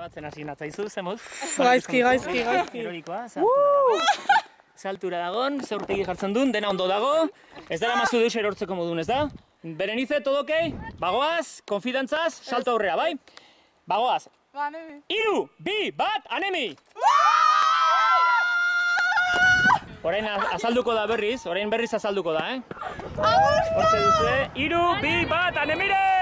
grabatzen hasi natzaizu, zemuz? Gaizki. Erorikoa, saltura dagon, ze urtegi jartzen duen, dena ondo dago. Ez dara mazu deus erortzeko modun, ez da? Berenice, todo okei? Bagoaz, konfidantzaz, salto aurrera, bai? Bagoaz. Ba, anemi. 3, 2, 1, anemi! Orain azalduko da berriz, azalduko da, Hortxe duzue, 3, 2, 1, anemire!